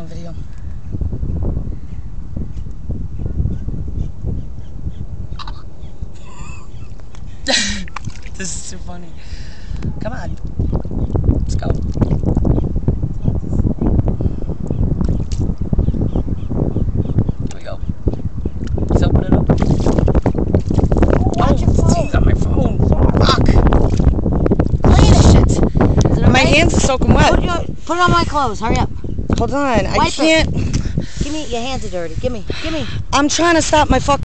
on video. This is too funny. Come on. Let's go. Here we go. Let's open it up. Watch your phone. It's on my phone. Fuck. Look at shit. My hands are soaking wet. Put it on my clothes. Hurry up. Hold on. I Wipe can't. Give me, your hands are dirty. Give me. I'm trying to stop my fuck.